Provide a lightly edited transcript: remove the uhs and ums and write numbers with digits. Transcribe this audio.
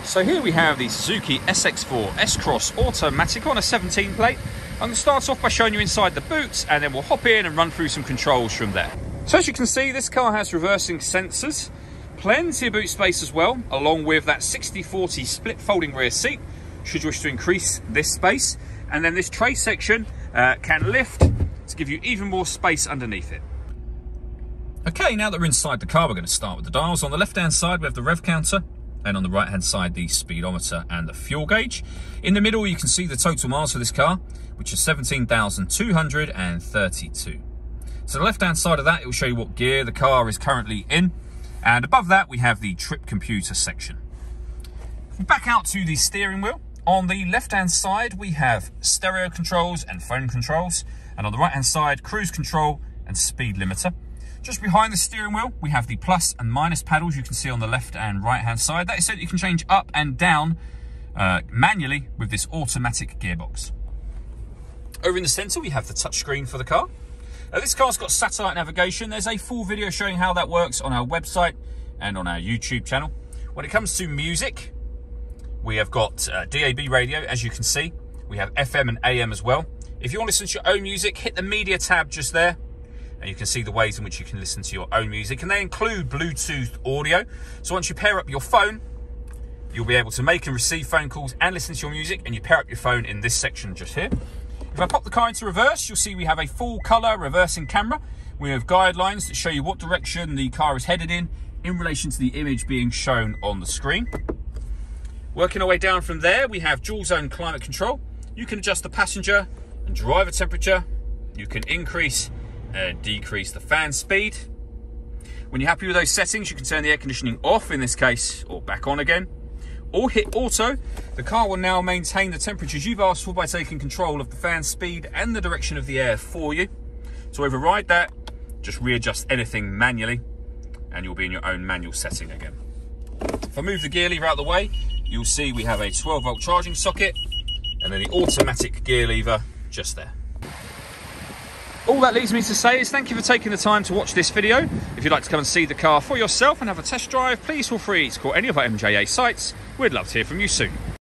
So here we have the Suzuki SX4 S-Cross Automatic on a 17 plate. I'm going to start off by showing you inside the boot, and then we'll hop in and run through some controls from there. So as you can see, this car has reversing sensors, plenty of boot space as well, along with that 60/40 split folding rear seat, should you wish to increase this space. And then this tray section can lift to give you even more space underneath it. Okay, now that we're inside the car, we're going to start with the dials. On the left-hand side, we have the rev counter, and on the right-hand side, the speedometer and the fuel gauge. In the middle, you can see the total miles for this car, which is 17,232. So the left-hand side of that, it will show you what gear the car is currently in. And above that, we have the trip computer section. Back out to the steering wheel. On the left-hand side, we have stereo controls and phone controls. And on the right-hand side, cruise control and speed limiter. Just behind the steering wheel, we have the plus and minus paddles you can see on the left and right-hand side. That is so that you can change up and down manually with this automatic gearbox. Over in the centre, we have the touchscreen for the car. This car's got satellite navigation. There's a full video showing how that works on our website and on our YouTube channel. When it comes to music, we have got DAB radio, as you can see. We have FM and AM as well. If you want to listen to your own music, hit the media tab just there. And you can see the ways in which you can listen to your own music. And they include Bluetooth audio. So once you pair up your phone, you'll be able to make and receive phone calls and listen to your music. And you pair up your phone in this section just here. If I pop the car into reverse, you'll see we have a full colour reversing camera. We have guidelines that show you what direction the car is headed in relation to the image being shown on the screen. Working our way down from there, we have dual zone climate control. You can adjust the passenger and driver temperature. You can increase and decrease the fan speed. When you're happy with those settings, you can turn the air conditioning off in this case, or back on again, or hit auto. The car will now maintain the temperatures you've asked for by taking control of the fan speed and the direction of the air for you. To override that, just readjust anything manually and you'll be in your own manual setting again. If I move the gear lever out of the way, you'll see we have a 12-volt charging socket and then the automatic gear lever just there. All that leaves me to say is thank you for taking the time to watch this video. If you'd like to come and see the car for yourself and have a test drive, please feel free to call any of our MJA sites. We'd love to hear from you soon.